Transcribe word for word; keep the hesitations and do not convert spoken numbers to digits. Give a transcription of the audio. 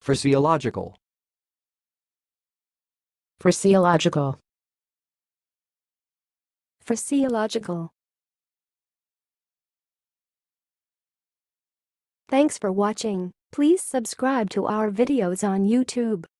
Phraseological. Phraseological. Phraseological. Thanks for watching. Please subscribe to our videos on YouTube.